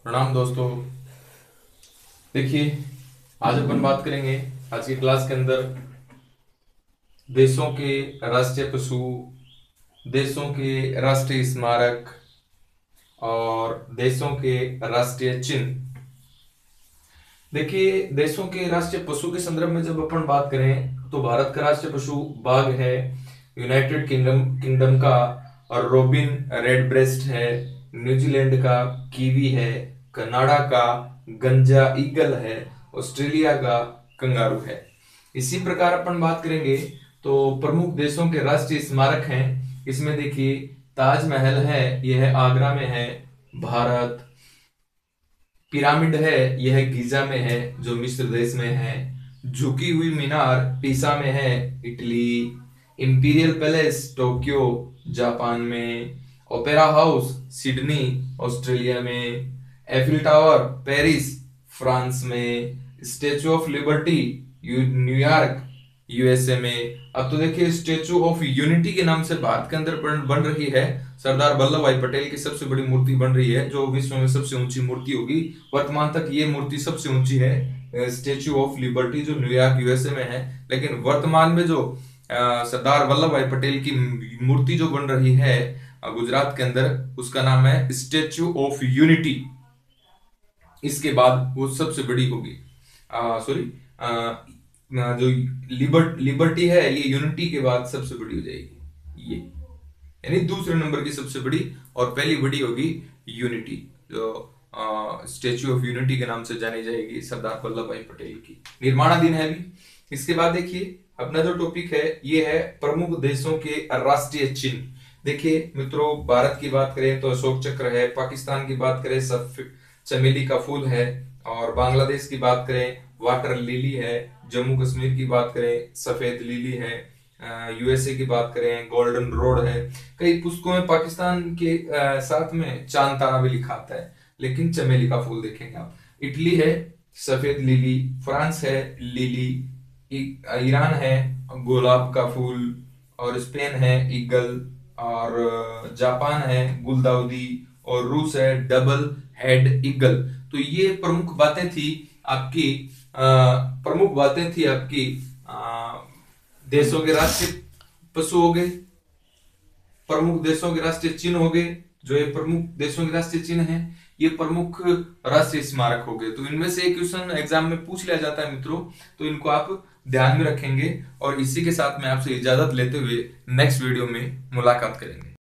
प्रणाम दोस्तों। देखिए, आज अपन बात करेंगे आज की क्लास के अंदर देशों के राष्ट्रीय पशु, देशों के राष्ट्रीय स्मारक और देशों के राष्ट्रीय चिन्ह। देखिए, देशों के राष्ट्रीय पशु के संदर्भ में जब अपन बात करें तो भारत का राष्ट्रीय पशु बाघ है, यूनाइटेड किंगडम का और रोबिन रेड ब्रेस्ट है, न्यूजीलैंड का कीवी है, कनाडा का गंजा ईगल है, ऑस्ट्रेलिया का कंगारू है। इसी प्रकार अपन बात करेंगे तो प्रमुख देशों के राष्ट्रीय स्मारक हैं। इसमें देखिए, ताजमहल है, यह आगरा में है, भारत। पिरामिड है, यह गीजा में है जो मिस्र देश में है। झुकी हुई मीनार पीसा में है, Italy. Imperial palace Tokyo Japan में। ओपेरा हाउस सिडनी ऑस्ट्रेलिया में। एफिल टावर पेरिस फ्रांस में। Statue of liberty New York USA में। अब तो देखिए, स्टेचू ऑफ यूनिटी के नाम से भारत के अंदर बन रही है। सरदार वल्लभ भाई पटेल की सबसे बड़ी मूर्ति बन रही है जो विश्व में सबसे ऊंची मूर्ति होगी। वर्तमान तक ये मूर्ति सबसे ऊंची है, स्टेचू ऑफ लिबर्टी जो न्यूयॉर्क यूएसए में है। लेकिन वर्तमान में जो सरदार वल्लभ भाई पटेल की मूर्ति जो बन रही है गुजरात के अंदर, उसका नाम है स्टेचू ऑफ यूनिटी। इसके बाद वो सबसे बड़ी होगी। सॉरी, जो लिबर्टी है ये यूनिटी के बाद सबसे बड़ी हो जाएगी, ये यानी दूसरे नंबर की सबसे बड़ी, और पहली बड़ी होगी यूनिटी जो स्टेच्यू ऑफ यूनिटी के नाम से जानी जाएगी, सरदार वल्लभ भाई पटेल की। निर्माणाधीन है अभी। इसके बाद देखिए, अपना जो टॉपिक है ये है प्रमुख देशों के राष्ट्रीय चिन्ह। देखिए मित्रों, भारत की बात करें तो अशोक चक्र है, पाकिस्तान की बात करें चमेली का फूल है, और बांग्लादेश की बात करें वाटर लिली है, जम्मू कश्मीर की बात करें सफेद लिली है, यूएसए की बात करें गोल्डन रोड है। कई पुस्तकों में पाकिस्तान के साथ में चांद तारा भी लिखा आता है, लेकिन चमेली का फूल देखेंगे आप। इटली है सफेद लिली, फ्रांस है लिली, ईरान है गुलाब का फूल, और स्पेन है ईगल, और जापान है गुलदाउदी, और रूस है डबल हेड ईगल। तो ये प्रमुख बातें थी आपकी, देशों के राष्ट्रीय पशु हो गए, प्रमुख देशों के राष्ट्रीय चिन्ह हो गए। जो ये प्रमुख देशों के राष्ट्रीय चिन्ह हैं, ये प्रमुख राष्ट्रीय स्मारक हो गए। तो इनमें से एक क्वेश्चन एग्जाम में पूछ लिया जाता है मित्रों, तो इनको आप ध्यान में रखेंगे। और इसी के साथ मैं आपसे इजाजत लेते हुए नेक्स्ट वीडियो में मुलाकात करेंगे।